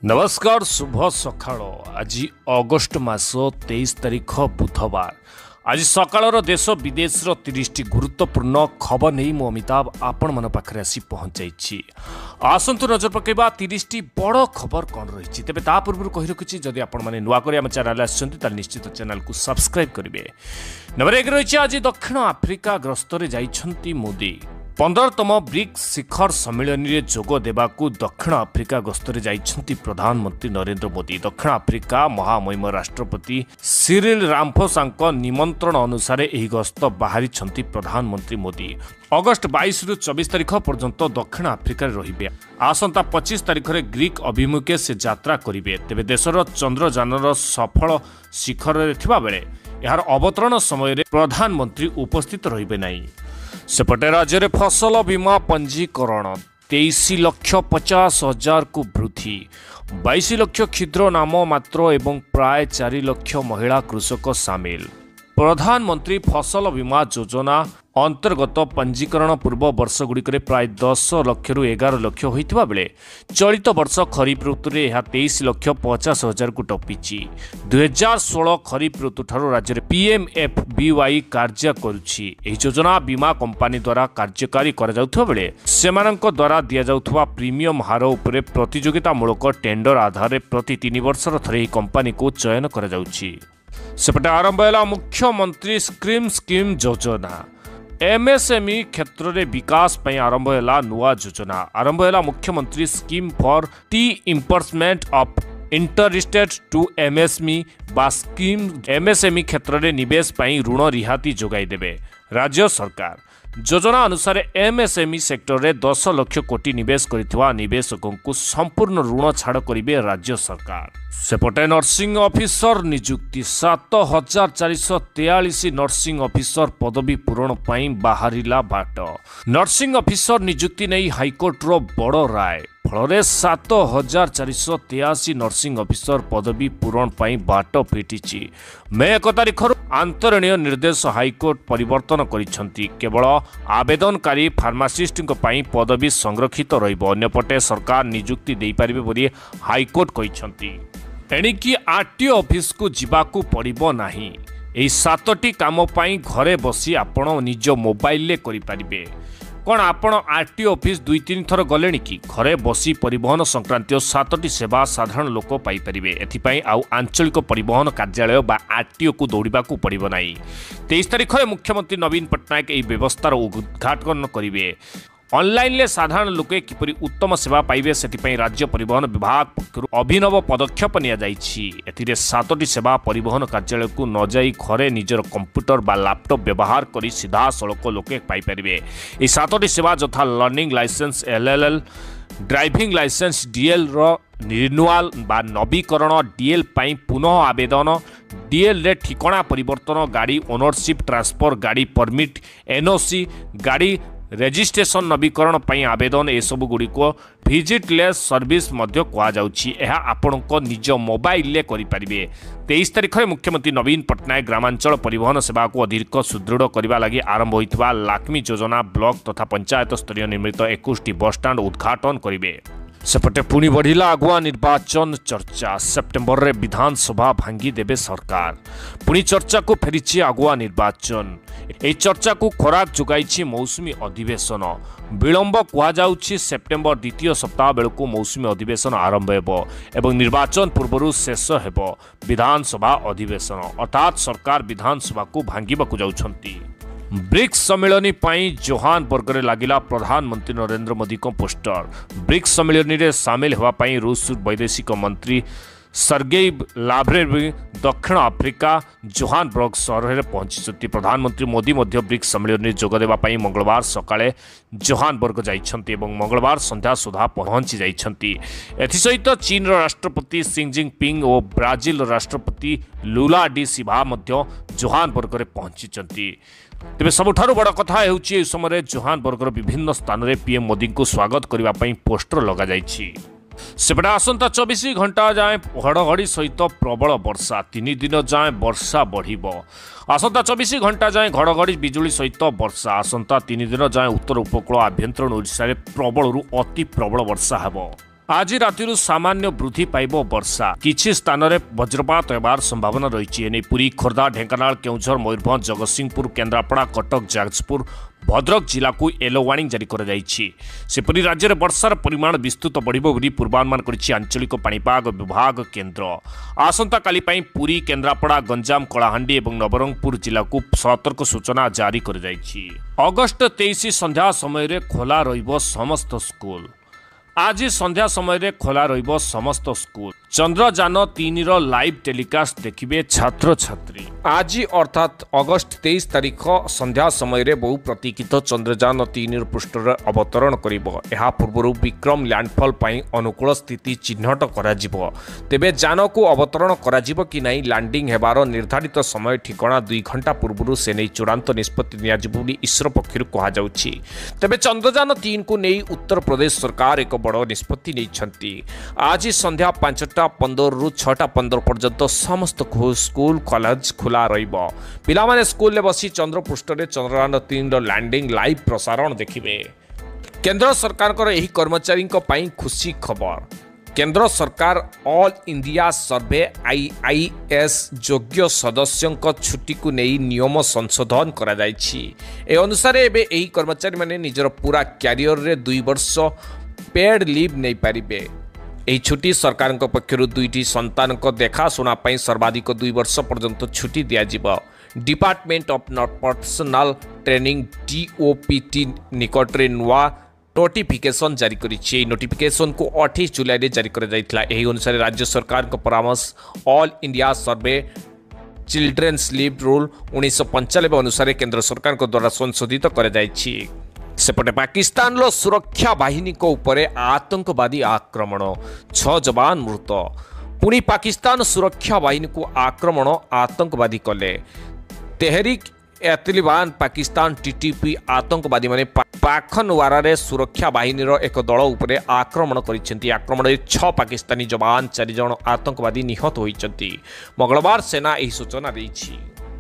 नमस्कार शुभ सकाळ आज अगस्ट मास 23 तारिख बुधवार आज सकाळर देश विदेश 30 गुरुत्वपूर्ण खबर नहीं मु अमिताभ आपण मन पाखरे आसी पहुंचाई आसंतु नजर पकेबा 30 बड़ खबर कौन रही तेज ता पूर्व कही रखुच्छी जदि आपण मैंने नुआ कर चैनल आते निश्चित चैनल को सब्सक्राइब करेंगे। नंबर 1 रही आज दक्षिण आफ्रिका गस्तरे जाइछंती मोदी 15तम ब्रिक्स शिखर सम्मेलन में जोग देवाकू दक्षिण आफ्रिका गस्तरे जाइछंती प्रधानमंत्री नरेंद्र मोदी। दक्षिण आफ्रिका महामहिम राष्ट्रपति सिरिल रामफोसाଙ୍କ निमंत्रण अनुसार ଏହି गस्त बाहरी प्रधानमंत्री मोदी अगस्ट 22 रु 24 तारिख पर्यंत दक्षिण आफ्रिका रहिबे। आसंता 25 तारिख रे ग्रीक अभिमुखे से यात्रा करिवे। तेबे देशर चंद्रयानर सफल शिखर रे थिबा बेले यार अवतरण समय रे प्रधानमंत्री उपस्थित रहिबे नाही। सेपटे राज्य में फसल बीमा पंजीकरण 23,50,000 को वृद्धि 22 लाख क्षुद्र नाम मात्र एवं प्राय 4 लाख महिला कृषक सामिल। प्रधानमंत्री फसल बीमा योजना अंतर्गत पंजीकरण पूर्व वर्ष गुड़िक प्राय 10 लाख रु 11 लाख होता बेले चलित वर्ष खरीफ ऋतु में यह 23,50,000 को टपी। 2016 खरीफ ऋतु ठार राज्य में PMFBY कार्य करुछि। एही योजना बीमा कंपनी द्वारा कार्यकारी करा बेले सेमानक द्वारा दिया जाउथुवा प्रीमियम हार उपरे प्रतियोगितामूलक टेंडर आधार प्रति 3 वर्षर थरे कंपनी को चयन करा जाउछि। सेपटे आरंभ है मुख्यमंत्री स्कीम योजना MSME क्षेत्र में विकास पर आरंभ है नुआ योजना। आरंभ है मुख्यमंत्री scheme for reimbursement of interested to MSME बा स्कीम MSME क्षेत्र में निवेश पर ऋण रिहाती जोगाई देवे राज्य सरकार। योजना अनुसार MSME सेक्टर में 10 लाख कोटी निवेश करिथिवा निवेशकों को संपूर्ण ऋण छाड़ करिवे राज्य सरकार। सेपटे नर्सिंग ऑफिसर नियुक्ति 7,443 नर्सिंग ऑफिसर पदवी पूरण पाई बाहरिला बाट। नर्सिंग ऑफिसर नियुक्ति नहीं हाईकोर्ट रो बड़ राय फल 7,483 नर्सिंग ऑफिसर पदवी पूरण पाई बाट फिटी। मे 1 तारिख आंतरणीय निर्देश हाईकोर्ट परिवर्तन करिसेंती। केवल आवेदनकारी फार्मासिस्ट पदवी संरक्षित रहिबो। अन्यपटे सरकार नियुक्ति दे पारिबे बोली हाईकोर्ट कहिसेंती। एणिकी आरटीओ ऑफिस को जीवाकू पड़िबो नाही। एही 7टी काम पाई घरे बसी आपण निज मोबाइल ले करि पारिबे। कौन आपण आरटीओ ऑफिस 2-3 थर गले कि घरे बसी परिवहन संक्रांतीय 7टी सेवा साधारण लोक पाइपारे। एथिपाई आउ आंचलिक परिवहन कार्यालय बा आरटीओ को दौड़ा पड़ो ना। 23 तारिख में मुख्यमंत्री नवीन पट्टनायक यह व्यवस्थार उद्घाटन करेंगे। ऑनलाइन ले साधारण लोके किपरि उत्तम सेवा पाइबे सेतिपई राज्य परिवहन विभाग पक्षरु अभिनव पदक्षेप निया जाइछि। एथिरे 7टी सेवा परिवहन कार्यालय को न जाई घरे निजर कंप्यूटर बा लैपटॉप व्यवहार करी सीधा सड़क लोके पाई परिबे। ए 7टी सेवा यथा learning licence LLL driving licence DL रो रिन्युअल बा नवीकरण DL पाई पुनः आवेदन DL रे ठिकाना परिवर्तन गाड़ी ओनरशिप ट्रांसफर गाड़ी परमिट NOC गाड़ी रेजिस्ट्रेशन नवीकरण पाई आवेदन एसबू गुड़ी को विजिटलेस सर्विस मध्य कहुच्छी। यह आपण निज मोबाइल ले करि परिबे। 23 तारिख में मुख्यमंत्री नवीन पट्टनायक ग्रामांचल परिवहन सेवा को अधिक सुदृढ़ करने लगी आरंभ होता लाक्मी योजना ब्लॉक तथा पंचायत स्तरीय निर्मित 21टी बस स्टाण्ड उद्घाटन करेंगे। सेपटे पुणी बढ़िला आगुआ निर्वाचन चर्चा। सेप्टेम्बर रे विधानसभा भांगी देवे सरकार। पुणी चर्चा को फेरी आगुआ निर्वाचन। ए चर्चा को खोराक जोगाई मौसुमी अधिवेशन। विलंब कहुच्छी सेप्टेम्बर द्वितीय सप्ताह बेलू मौसुमी अधिवेशन आरंभ हो एवं निर्वाचन पूर्व शेष हो विधानसभा अधिवेशन। अर्थात सरकार विधानसभा को भांगिबाकू जाउछंती। ब्रिक्स सम्मेलन पाई जोहानबर्ग रे लागिला प्रधानमंत्री नरेंद्र मोदी को पोस्टर। ब्रिक्स सम्मेलन रे सामिल होगा पाई रूस वैदेशिक मंत्री सर्गेई लाव्रोव दक्षिण आफ्रिका जोहानबर्ग सहर में पहुंची। प्रधानमंत्री मोदी ब्रिक्स सम्मेलन में जोगदेवा मंगलवार सकाळे जोहानबर्ग जाइछंती एवं मंगलवार संध्या सुधा पहुंची जाइछंती। एथिसहित चीन राष्ट्रपति शी जिनपिंग और ब्राजिल राष्ट्रपति लुला डी सिल्वा जोहानबर्ग में पहुंची। तेज सबुठारु बड़ कथा हेउछि समय जोहानबर्गर विभिन्न स्थान में PM मोदी को स्वागत करने पोस्टर लग जाइछि। सेपटे आसंता 24 घंटा जाए घड़घड़ी सहित प्रबल वर्षा 3 दिन जाए वर्षा बढ़िबो। आसंता 24 घंटा जाए घड़घड़ी बिजुली सहित वर्षा। आसंता 3 दिन जाए उत्तर उपकूल आभ्यंतरण ओडिशा रे प्रबल अति प्रबल वर्षा हेबो। आज राति सामान्य वृद्धि पाइब वर्षा किछि स्थान में वज्रपात होबार संभावना रही है। पुरी खोर्धा ढेंकानाल केउझर मयूरभंज जगतसिंहपुर केन्द्रापड़ा कटक जाजपुर भद्रक जिला को येलो वार्निंग जारी कर सेपरी राज्य में वर्षार परिमाण विस्तृत बढ़िबो बोली पूर्वानुमान करिछि आंचलिक पाणीपाग विभाग केन्द्र। आसंता काली पई पुरी केन्द्रापड़ा गंजाम कलाहांडी और नवरंगपुर जिला को सतर्क सूचना जारी कर अगस्ट 23 संध्या समय खोला रहिबो समस्त स्कूल। आज संध्या समय खोला रहिबो समस्त स्कूल। चंद्रयान 3 लाइव टेलीकास्ट देखिबे छात्र छात्री। आज अर्थात अगस्ट 23 तारिख संध्या समय बहु प्रतीक्षित चंद्रयान 3 पृष्ठ अवतरण करिबो। एहा पूर्व विक्रम लैंडफॉल पई अनुकूल स्थिति चिन्हट करा जिवो। तेबे यान को अवतरण करा जिवो कि नहीं लैंडिंग हेबार निर्धारित समय ठिकाना 2 घंटा पूर्व से नहीं चूड़ांत निष्पत्ति निया जिवो बोली इसरो पक्षरु कहा जाउछि। तेबे चंद्रयान 3 को नहीं उत्तर प्रदेश सरकार एक बड़ निष्पत्ति नहीं। आज संध्या 5:15 रु 6:15 पर्यंत समस्त स्कूल कॉलेज खुला रहिबो। पिलामाने स्कूल ले बसी चंद्रपृष्ठ रे चंद्रयान 3 लैंडिंग लाइव प्रसारण देखिबे। केंद्र सरकार को एही कर्मचारी को पई खुशी खबर। केंद्र सरकार ऑल इंडिया सर्वे आईआईएस योग्य सदस्यों छुट्टी को नहीं नियम संशोधन करा जायछि। ए अनुसार एबे एही कर्मचारी माने निजर पूरा कैरियर रे 2 वर्ष पेड लीव नहीं पारिबे। एही छुट्टी सरकार पक्षर 2टी संतान को देखाशुना सर्वाधिक 2 वर्ष पर्यंत छुट्टी दिया। Department of personnel training DOPT निकटरे नुआ नोटिफिकेशन जारी करिछि। नोटिफिकेशन को 28 जुलाई जारी कर जाइतला। एही अनुसार राज्य सरकार को परामर्श all India service children's leave rule 1995 अनुसार केंद्र सरकार को द्वारा संशोधित कर जाइछि। सेपटे पाकिस्तान लो सुरक्षा बाहिनी को उपरे आतंकवादी आक्रमण 6 जवान मृत। पुणी पाकिस्तान सुरक्षा बाहिनी को आक्रमण आतंकवादी कले। तेहरीक तालिबान पाकिस्तान टीटीपी आतंकवादी माने पाखनवारा रे सुरक्षा बाहिनी रो एक दल उपरे आक्रमण करिसेंती। आक्रमण में 6 पाकिस्तानी जवान 4 जन आतंकवादी निहत होइचंती। मंगलवार सेना एही सूचना दैछि।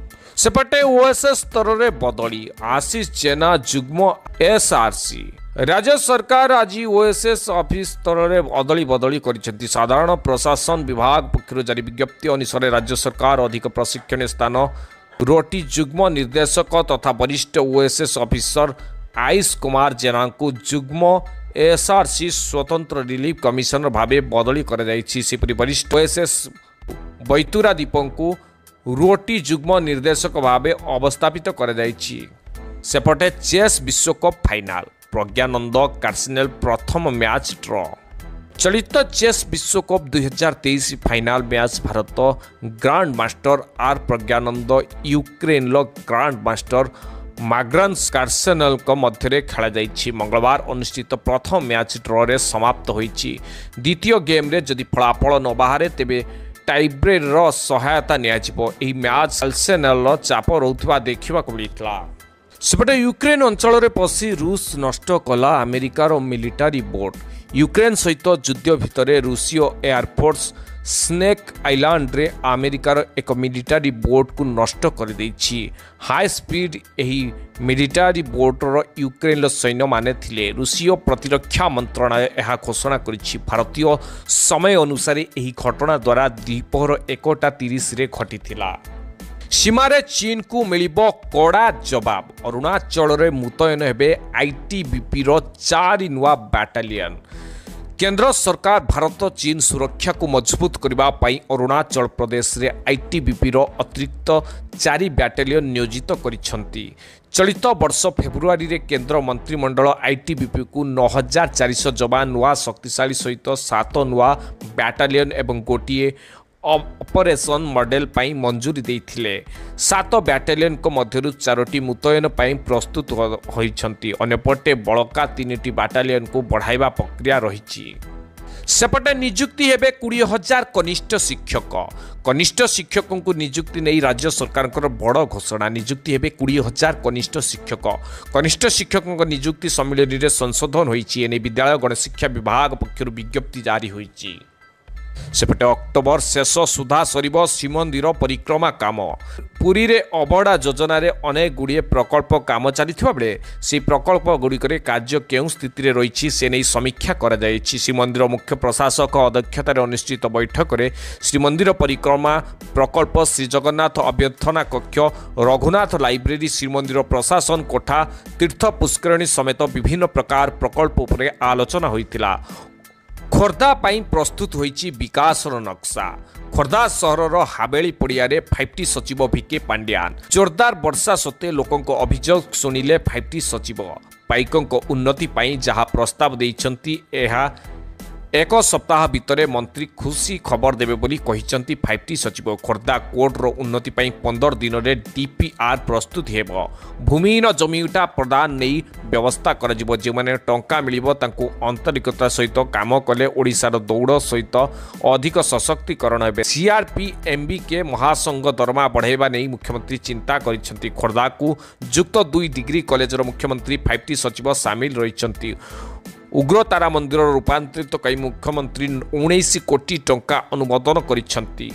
सेपटे ओएसएस स्तर में बदली आशीष जेना जुग्म एसआरसी। राज्य सरकार आज ओएसएस ऑफिस स्तर में अदली बदली करिसेंती। साधारण प्रशासन विभाग पक्षर जारी विज्ञप्ति अनुसार राज्य सरकार अधिक प्रशिक्षण स्थान रोटी जुग्म निर्देशक तथा वरिष्ठ ओएसएस ऑफिसर आयुष कुमार जेना को जुग्म एसआरसी स्वतंत्र रिलीफ कमिशनर भावे बदली कर जाइछि। सेपरि वरिष्ठ ओएसएस बैतुरा दीपं को रोटी जुग्म निर्देशक भावे अवस्थापित कर जाइछि। सेपटे चेस विश्वकप फाइनाल प्रज्ञानंद कार्सिनेल प्रथम मैच ड्र। चलित चेस विश्वकप 2023 final match Bharat grandmaster R Praggnanandhaa Ukraine grandmaster Magnus Carlsen मध्य खेल जाइछि। मंगलवार अनुष्ठित प्रथम मैच ड्र रे समाप्त होइछि। द्वितीय गेम रे जदि फलाफल न बाहरे तेबे टाइब्रेर सहायता नियाजिबो। एही मैच कार्सेनल चाप रोथवा देखिबा को मिलितला। सेपटे यूक्रेन अंचल रे पसी रूस नष्ट कला अमेरिकार मिलिटारी बोट। यूक्रेन सहित युद्ध भितर रूसीय एयरफोर्स स्नेक आइलैंड रे अमेरिकार एक मिलिटारी बोट को नष्ट कर देछि। हाई स्पीड एही मिलिटारी बोटर यूक्रेन सैन्य माने थिले। रूसीय प्रतिरक्षा मंत्रालय यह घोषणा करिछि। भारतीय समय अनुसार एही घटना द्वारा द्विपहर 1:30 रे घटिथिला। सीमारे चीन को मिलिबो कड़ा जवाब। अरुणाचल रे मुतयन हेबे आईटीबीपी रो 4 नुआ बैटालियन। केंद्र सरकार भारत चीन सुरक्षा को मजबूत करबा पई अरुणाचल प्रदेश रे आईटीबीपी रो अतिरिक्त 4 बैटालियन नियोजित करिसंती। चलित वर्ष फेब्रुआरी रे केंद्र मंत्रिमंडल आईटीबीपी को 9400 जवान नुआ शक्तिशाली सहित 7 नुआ बैटालियन एवं गोटिए ऑपरेशन मॉडल पाई मंजूरी देथिले। 7 बैटालियन को मध्यरु 4टी मुतयन पाई प्रस्तुत होइछंती। अन्यपटे बळका 3टी बैटालियन को बढ़ाइबा प्रक्रिया रहिछि। सेपटे नियुक्ति हेबे 20,000 कनिष्ठ शिक्षक। कनिष्ठ शिक्षकों को नियुक्ति नहीं राज्य सरकार बड़ घोषणा। नियुक्ति हेबे 20,000 कनिष्ठ शिक्षक। कनिष्ठ शिक्षकों नियुक्ति सम्मिलन में संशोधन होइछि। एने विद्यालय गणशिक्षा विभाग पक्षरु विज्ञप्ति जारी होइछि। सेपटे अक्टोबर शेष सुधा सरिब श्रीमंदिर परिक्रमा काम। पुरी रे अबड़ा योजन अनेक गुड़िए प्रकल्प काम चलता बेले से प्रकल्प गुड़िक कार्य केउं स्थिति रे रही से नहीं समीक्षा कर श्रीमंदिर मुख्य प्रशासक अध्यक्षतार अनुष्ठित बैठक में श्रीमंदिर परिक्रमा प्रकल्प श्रीजगन्नाथ अभ्यर्थना कक्ष रघुनाथ लाइब्रेरी श्रीमंदिर प्रशासन कोठा तीर्थ पुष्करणी समेत विभिन्न प्रकार प्रकल्प उपरे आलोचना होइतिला। खोर्धा पाई प्रस्तुत होईची विकासर नक्शा। खोर्धा सहरर हावेली पड़ियारे 5T सचिव भिके पांड्यान। जोरदार वर्षा सत्वे लोकंको अभियोग सुनिले 5T सचिव पाइकंको उन्नति पाई जहा प्रस्ताव देइछंती एहा एक सप्ताह भितर मंत्री खुशी खबर देवे बोली कहिसंती 5T सचिव। खोर्धा कोर्टर उन्नति पाई 15 दिन रे डीपीआर प्रस्तुत हेबो। भूमिहीन जमीटा प्रदान नहीं व्यवस्था कर जे माने टंका मिलिबो तांको आंतरिकता सहित काम कले ओडिशार दौड़ सहित अधिक सशक्तिकरण हेबे। सीआरपीएमबी के महासंघ दरमा बढ़ाइबा नहीं मुख्यमंत्री चिंता करिसंती। खोर्धा को युक्त 2 डिग्री कॉलेजर मुख्यमंत्री 5T सचिव सामिल रहिसंती। उग्रतारा मंदिर रूपांतरित कई मुख्यमंत्री 19 कोटी टंका अनुमोदन करिसंती।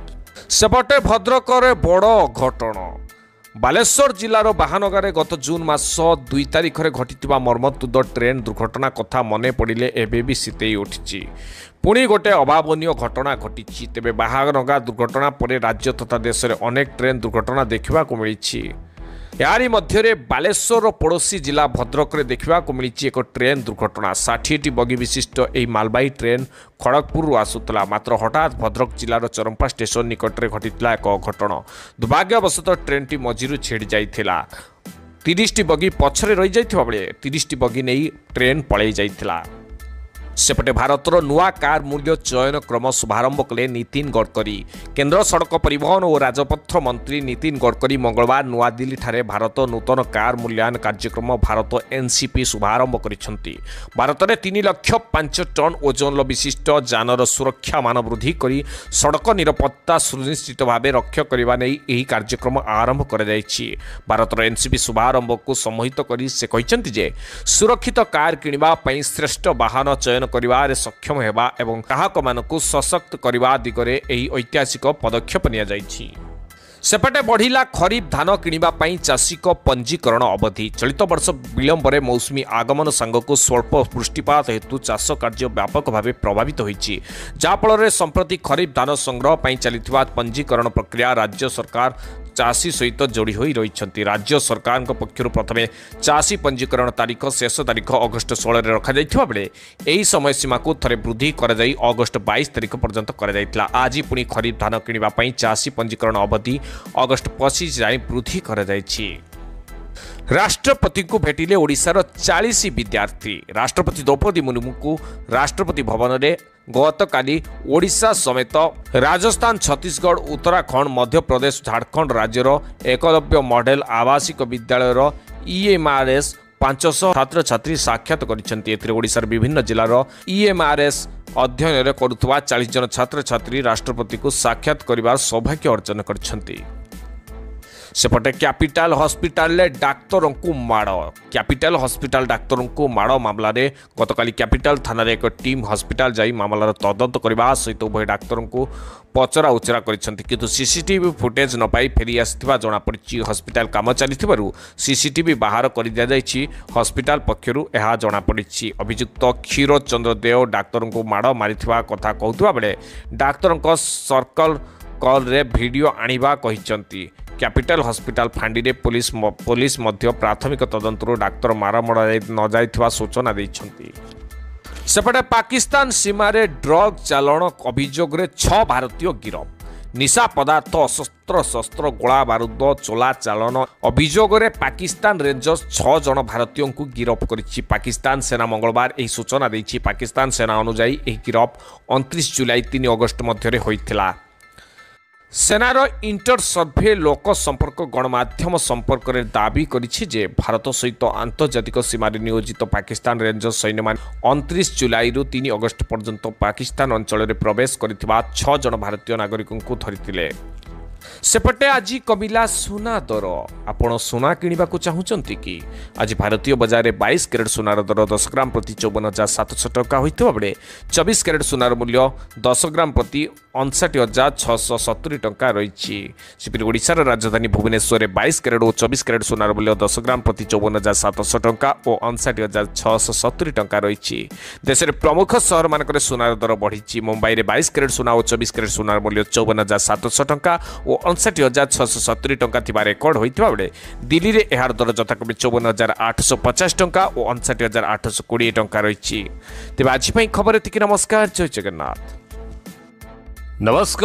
सेपटे भद्रक बड़ घटना। बालेश्वर जिलार बाहानगारे गत जून मास 2 तारिख में घटिथिबा मर्मतुद ट्रेन दुर्घटना कथा मने पड़िले एबे भी सितेई उठिछि। पुणी गोटे अभावनीय घटना घटिछि। तेबे बाहानगा दुर्घटना पर राज्य तथा देश में अनेक ट्रेन दुर्घटना देखा मिली। यारी मध्य बालेश्वर पड़ोशी जिला भद्रक देखा मिली एक ट्रेन दुर्घटना। 60टी बगी विशिष्ट यह मालबाही ट्रेन खड़गपुर आसूला। मात्र हठात भद्रक जिलार चरंपा स्टेशन निकट में घटिता एक घटना। दुर्भाग्यवशतः ट्रेन टी मझिरु छिड़ी जाइथिला। 30टी बगी पछरे रही जाइथिबा बेले 30टी बगी नहीं ट्रेन पलई जाइथिला। सेपटे भारतर नुआ कार मूल्य चयन क्रम शुभारंभ कले नितिन गडकरी। केंद्र सड़क परिवहन और राजपथ मंत्री नितिन गडकरी मंगलवार नुआ दिल्ली ठारे भारत नूतन कार मूल्यांकन कार्यक्रम भारत एनसीपी शुभारंभ करिसेंती। भारत में 3,05,000 टन ओजन विशिष्ट जानर सुरक्षा मान वृद्धि करी सड़क निरापत्ता सुनिश्चित भाव रक्षा करने नहीं यह कार्यक्रम आरंभ कर भारतर एनसीपी शुभारंभ को सम्मोहित कर से कहते जे सुरक्षित कार किणवा श्रेष्ठ वाहन चयन करिवार सक्षम हेबा एवं ग्राहक मानकु सशक्त करने दिगरे एही ऐतिहासिक पदक्षेप निया जाइछि। सेपटे बढ़िला खरीफ धान किणवा चाषी पंजीकरण अवधि। चलित वर्ष विलंब मौसुमी आगमन सांगक स्वल्प वृष्टिपात हेतु चाष कार्य व्यापक भाव प्रभावित होइछि। जाफल संप्रति खरीफ धान संग्रह चलिथिबा पंजीकरण प्रक्रिया राज्य सरकार चाषी सहित जोड़ी हो रही। राज्य सरकार पक्षर प्रथमे चाषी पंजीकरण तारीख शेष तारीख अगस्ट 16 रखा बेले यही समय सीमा को थरे वृद्धि कर अगस्ट 22 तारीख पर्यंत कर। आज पुणी खरीफ धान किणवा चाषी पंजीकरण अवधि अगस्ट 25 जाए वृद्धि कर। राष्ट्रपति को भेटिले ओडिशार 40 विद्यार्थी। राष्ट्रपति द्रौपदी मुर्मू को राष्ट्रपति भवन में गतकाली ओडिशा समेत राजस्थान, छत्तीसगढ़, उत्तराखंड, मध्य प्रदेश, झारखंड राज्यर एकलव्य मॉडल आवासिक विद्यालयर ईएमआरएस 500 छात्र छात्री साक्षात कर। ओडिशार विभिन्न जिलार ईएमआरएस अध्ययन करुवा 40 जन छात्र छात्री राष्ट्रपति को साक्षात कर सौभाग्य अर्जन कर। सेपटे कैपिटल हॉस्पिटल डाक्तरों को माड़। कैपिटल हॉस्पिटल डाक्तरों को माड़ मामला रे गतकाली कैपिटल थाना रे एक टीम हॉस्पिटल जाई मामलार तदंत करने सहित उभय डाक्तरों को पचरा उचरा किंतु सीसीटीवी फुटेज न पाई फेरी आसिथिबा जणा पड़िछि। हॉस्पिटल काम चलिथिबारु सीसीटीवी बाहर कर दिया जाइछि। हॉस्पिटल पक्षरु एहा जणा पड़िछि। अभियुक्त क्षीर चंद्र देव डाक्तरों को माड़ मारिथिबा कथा कहउथबा बेले डाक्तरों को सर्कल कॉल रे वीडियो आनिबा कहिसंती। कैपिटल हॉस्पिटल फांडी रे पुलिस मध्य प्राथमिक तदंतर डाक्तर मारमड़ा न जाइथिबा सूचना दैछंती। सेपटे पाकिस्तान सीमा रे ड्रग चालाण अभियोग रे 6 भारतीय गिरफ। निशा पदार्थ, अस्त्र शस्त्र, गोला बारूद चोला चालाण अभियोग रे पाकिस्तान रेंजर्स 6 जन भारतीयों को गिरफ करिछि। पाकिस्तान सेना मंगलवार यह सूचना दैछि। पाकिस्तान सेना अनुसार यह गिरफ 29 जुलाई 3 अगस्ट मध्य होइथिला। सेनार इंटर सर्भे लोक संपर्क गणमाध्यम संपर्क में दाबी करिछि जे भारत सहित आंतर्जातिक सीमा नियोजित पाकिस्तान रेंजर सैन्य मान 29 जुलाई 3 अगस्ट पर्यंत पाकिस्तान अंचल में प्रवेश करिथिबा 6 जन भारतीय नागरिकों को धरिथिले। सेपटे आज कमिला सुना दर आपण सुना किणवा चाहूँगी कि आज भारतीय बजार में 22 कैरेट सुनार दर 10 ग्राम प्रति 54,700 टंका होता बेले 24 कैरेट सुनार मूल्य 10 ग्राम प्रति 59,670 टंका रही। ओडिशार राजधानी भुवनेश्वर में 22 कैरेट और 24 कैरेट सुनार मूल्य 10 ग्राम प्रति 54,700 टंका और 59,670 टंका रही। देश में प्रमुख सहर मानक सुनार दर बढ़ी। मुंबई में 22 कैरेट सुना और 24 कैरेट सुनार मूल्य 54,700 टंका और 59,670 टंका थिबा रेकर्ड होइतिबा बेले दिल्ली रे एहार दर जथाक्रमे 54,850 टंका और 59,820 टंका रही। तेज आज खबर एतिक। नमस्कार, जय जगन्नाथ। नमस्कार।